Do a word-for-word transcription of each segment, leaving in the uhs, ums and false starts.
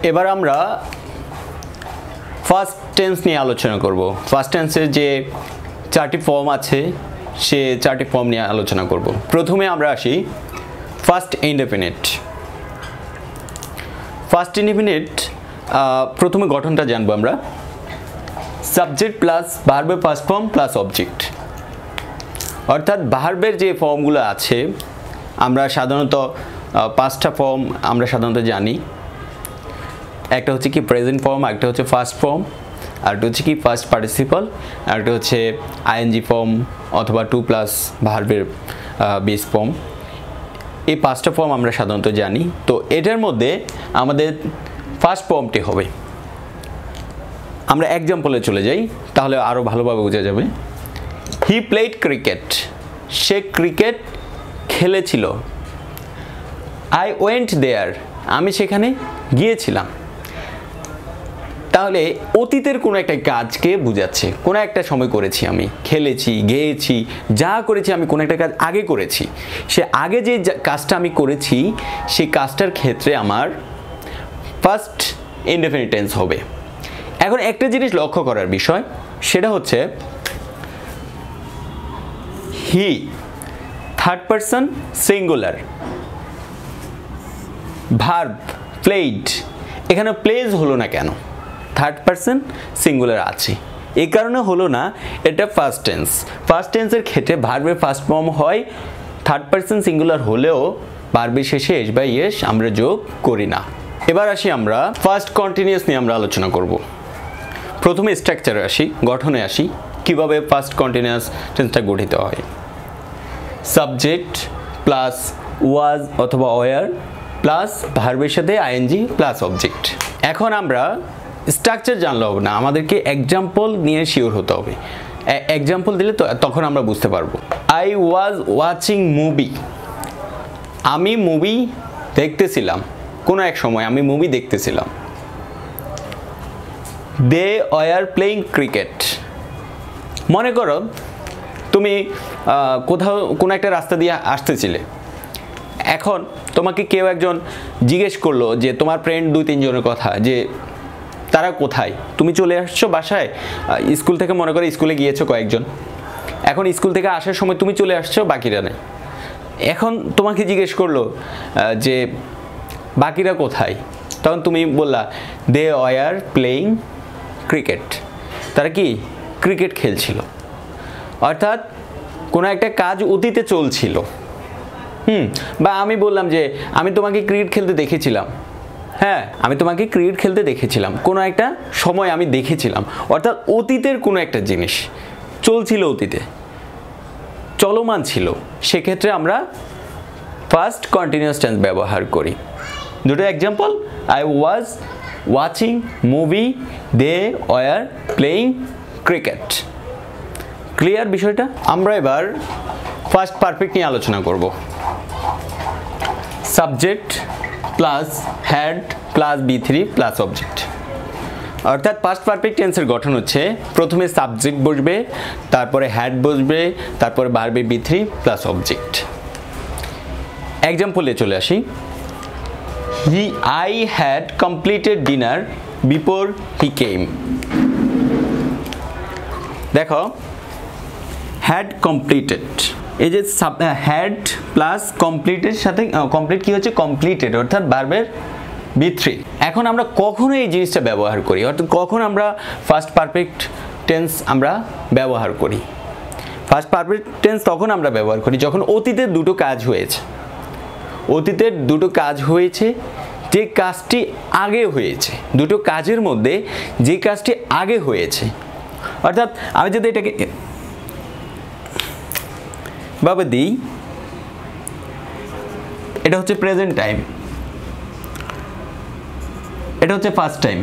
এবার আমরা first tense নিয়ে আলোচনা করব। ফার্স্ট টেন্সের যে চারটি ফর্ম আছে সে চারটি ফর্ম নিয়ে আলোচনা করব। প্রথমে আমরা আসি ফার্স্ট ইনডেফিনিট। ফার্স্ট ইনডেফিনিট প্রথমে গঠনটা জানবো আমরা। সাবজেক্ট প্লাস ভার্বের ফার্স্ট ফর্ম প্লাস অবজেক্ট, অর্থাৎ ভার্বের যে ফর্মগুলো আছে আমরা সাধারণত পাঁচটা ফর্ম আমরা সাধারণত জানি। একটা হচ্ছে কি প্রেজেন্ট ফর্ম, একটা হচ্ছে ফার্স্ট ফর্ম, আরেকটা হচ্ছে কি ফার্স্ট পার্টিসিপল, আরেকটা হচ্ছে আইএনজি ফর্ম অথবা টু প্লাস ভার্বের বেস ফর্ম। এই পাঁচটা ফর্ম আমরা সাধারণত জানি। তো এটার মধ্যে আমাদের ফার্স্ট ফর্মটি হবে, আমরা এক্সাম্পলে চলে যাই তাহলে আরও ভালোভাবে বোঝা যাবে। হি প্লেড ক্রিকেট, সে ক্রিকেট খেলেছিল। আই ওয়েন্ট দেয়ার, আমি সেখানে গিয়েছিলাম। তাহলে অতীতের কোনো একটা কাজকে বোঝাচ্ছে, কোনো একটা সময় করেছি আমি, খেলেছি, গেয়েছি, যা করেছি আমি কোনো একটা কাজ আগে করেছি। সে আগে যে কাজটা আমি করেছি সেই কাজটার ক্ষেত্রে আমার ফার্স্ট ইনডেফিনিট টেন্স হবে। এখন একটা জিনিস লক্ষ্য করার বিষয়, সেটা হচ্ছে he third person singular, verb played, এখানে প্লেজ হলো না কেন? থার্ড পারসন সিঙ্গুলার আছে, এই কারণে হলো না, এটা ফার্স্ট টেন্স। ফার্স্ট টেন্সের ক্ষেত্রে ভার্বের ফার্স্ট ফর্ম হয়, থার্ড পারসন সিঙ্গুলার হলেও ভার্বের শেষে এস বা ইয়েস আমরা যোগ করি না। এবার আসি আমরা ফার্স্ট কন্টিনিউয়াস নিয়ে আমরা আলোচনা করব। প্রথমে স্ট্রাকচারে আসি, গঠনে আসি, কিভাবে ফার্স্ট কন্টিনিউয়াস টেন্সটা গঠিত হয়। সাবজেক্ট প্লাস ওয়াজ অথবা ওয়ার প্লাস ভার্বের সাথে আইএনজি প্লাস অবজেক্ট। এখন আমরা স্ট্রাকচার জানলে হবে না, আমাদেরকে এক্সাম্পল নিয়ে শিওর হতে হবে। এক্সাম্পল দিলে তো তখন আমরা বুঝতে পারবো। আই ওয়াজ ওয়াচিং মুভি, আমি মুভি দেখতেছিলাম, কোনো এক সময় আমি মুভি দেখতেছিলাম। দে ওয়ার প্লেইং ক্রিকেট, মনে করো তুমি কোথাও কোনো একটা রাস্তা দিয়ে আসতেছিলে, এখন তোমাকে কেউ একজন জিজ্ঞেস করলো যে তোমার ফ্রেন্ড দুই তিনজনের কথা, যে তারা কোথায়, তুমি চলে আসছো বাসায়, স্কুল থেকে মনে করো স্কুলে গিয়েছো কয়েকজন, এখন স্কুল থেকে আসার সময় তুমি চলে আসছো, বাকিরা নেই। এখন তোমাকে জিজ্ঞেস করলো যে বাকিরা কোথায়, তখন তুমি বললা দে ওয়ার প্লেইং ক্রিকেট, তারা কি ক্রিকেট খেলছিল। অর্থাৎ কোনো একটা কাজ অতীতে চলছিল। হুম বা আমি বললাম যে আমি তোমাকে ক্রিকেট খেলতে দেখেছিলাম, হ্যাঁ আমি তোমাকে ক্রিকেট খেলতে দেখেছিলাম, কোনো একটা সময় আমি দেখেছিলাম। অর্থাৎ অতীতের কোনো একটা জিনিস চলছিল, অতীতে চলমান ছিল, সেক্ষেত্রে আমরা ফার্স্ট কন্টিনিউয়াস টেন্স ব্যবহার করি। দুটো example, I was watching movie, they were playing cricket. Clear বিষয়টা? আমরা এবার ফার্স্ট পারফেক্ট নিয়ে আলোচনা করব। Subject plus had plus B three plus object. অর্থাৎ ফার্স্ট পারফেক্ট টেন্সের গঠন হচ্ছে প্রথমে সাবজেক্ট বসবে, তারপরে হ্যাড বসবে, তারপরে ভার্বে বি থ্রি প্লাস অবজেক্ট। এক্সাম্পলে চলে আসি। He I had completed dinner before he came. দেখো হ্যাড কমপ্লিটেড, এই যে হ্যাড প্লাস কমপ্লিটের সাথে কমপ্লিট কি হচ্ছে কমপ্লিটেড, অর্থাৎ ভার্বের বি থ্রি। এখন আমরা কখন এই জিনিসটা ব্যবহার করি, অর্থাৎ কখন আমরা ফার্স্ট পারফেক্ট টেন্স আমরা ব্যবহার করি? ফার্স্ট পারফেক্ট টেন্স তখন আমরা ব্যবহার করি যখন অতীতের দুটো কাজ হয়েছে। অতীতের দুটো কাজ হয়েছে, যে কাজটি আগে হয়েছে, দুটো কাজের মধ্যে যে কাজটি আগে হয়েছে। অর্থাৎ আমি যদি এটাকে ভাবে দিই, এটা হচ্ছে প্রেজেন্ট টাইম, এটা হচ্ছে ফার্স্ট টাইম।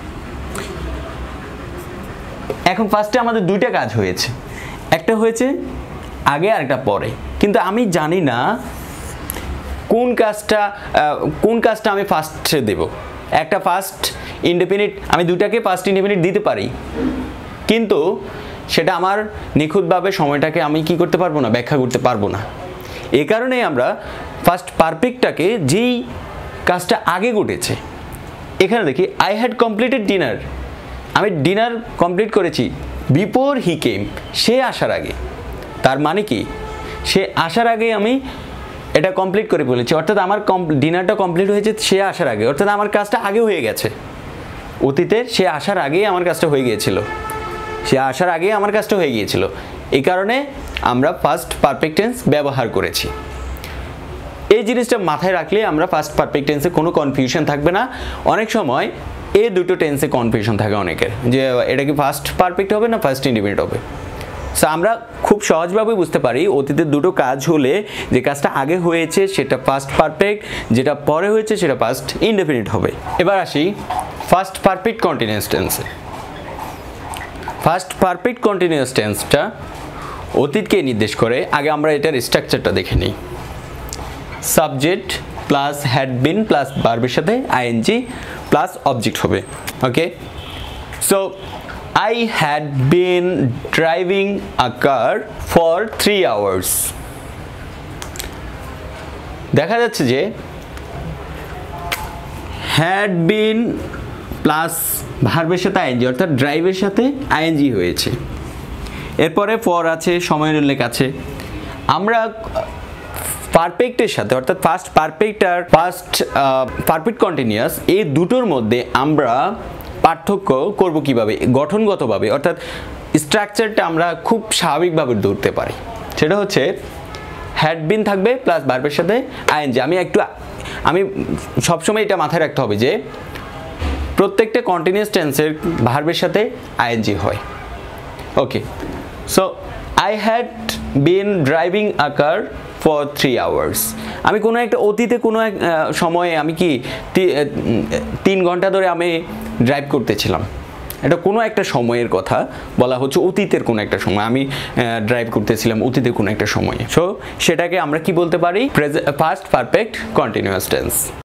এখন ফার্স্টে আমাদের দুইটা কাজ হয়েছে, একটা হয়েছে আগে আর একটা পরে, কিন্তু আমি জানি না কোন কাজটা কোন কাজটা আমি ফার্স্টে দেব। একটা ফার্স্ট ইনডেফিনিট, আমি দুটাকে ফার্স্ট ইনডেফিনিট দিতে পারি, কিন্তু সেটা আমার নিখুঁতভাবে সময়টাকে আমি কি করতে পারবো না, ব্যাখ্যা করতে পারবো না। এই কারণে আমরা ফার্স্ট পারফেক্টটাকে যেই কাজটা আগে ঘটেছে এখানে দেখি আই হ্যাড কমপ্লিটেড ডিনার, আমি ডিনার কমপ্লিট করেছি বিফোর হি কেম, সে আসার আগে। তার মানে কি সে আসার আগে আমি এটা কমপ্লিট করে ফেলেছি, অর্থাৎ আমার ডিনারটা কমপ্লিট হয়েছে সে আসার আগে, অর্থাৎ আমার কাজটা আগে হয়ে গেছে। অতীতের সে আসার আগেই আমার কাজটা হয়ে গিয়েছিল, সে আসার আগেই আমার কাজটা হয়ে গিয়েছিল, এই কারণে আমরা ফার্স্ট পারফেক্ট টেন্স ব্যবহার করেছি। এই জিনিসটা মাথায় রাখলে আমরা ফার্স্ট পারফেক্ট টেন্সে কোনো কনফিউশন থাকবে না। অনেক সময় এই দুটো টেন্সে কনফিউশন থাকে অনেকের, যে এটা কি ফার্স্ট পারফেক্ট হবে না ফার্স্ট ইনডিফিনিট হবে। সো আমরা খুব সহজভাবে বুঝতে পারি অতীতের দুটো কাজ হলে যে কাজটা আগে হয়েছে সেটা ফার্স্ট পারফেক্ট, যেটা পরে হয়েছে সেটা ফার্স্ট ইনডিফিনিট হবে। এবার আসি ফার্স্ট পারফেক্ট কন্টিনিউয়াস টেন্সে। ফার্স্ট পারফেক্ট কন্টিনিউয়াস টেন্সটা অতীতকে নির্দেশ করে। আগে আমরা এটার স্ট্রাকচারটা দেখে নিই। Subject plus had been plus ভার্বের সাথে আইএনজি প্লাস অবজেক্ট হবে। Okay, so I had been driving a car for three hours. দেখা যাচ্ছে যে had been প্লাস ভার্বের সাথে আইএনজি, অর্থাৎ ড্রাইভের সাথে আইএনজি হয়েছে। এরপরে ফর আছে, সময়ের উল্লেখ আছে। আমরা পারফেক্টের সাথে অর্থাৎ ফার্স্ট পারফেক্ট আর ফার্স্ট পারফেক্ট কন্টিনিউয়াস এই দুটোর মধ্যে আমরা পার্থক্য করব কিভাবে, গঠনগতভাবে, অর্থাৎ স্ট্রাকচারটা আমরা খুব স্বাভাবিকভাবে ধরতে পারি। সেটা হচ্ছে হ্যাড বিন থাকবে প্লাস ভার্বের সাথে আইএনজি। আমি একটু আমি সবসময় এটা মাথায় রাখতে হবে যে প্রত্যেকটা কন্টিনিউয়াস টেন্সের ভার্বের সাথে আইএনজি হয়। Okay, so I had been driving a car for three hours. আমি কোনো একটা অতীতে কোনো এক সময়ে আমি কি তিন ঘন্টা ধরে আমি ড্রাইভ করতেছিলাম, এটা কোনো একটা সময়ের কথা বলা হচ্ছে, অতীতের কোনো একটা সময় আমি ড্রাইভ করতেছিলাম অতীতের কোনো একটা সময়ে। সো সেটাকে আমরা কি বলতে পারি, ফার্স্ট পারফেক্ট কন্টিনিউয়াস টেন্স।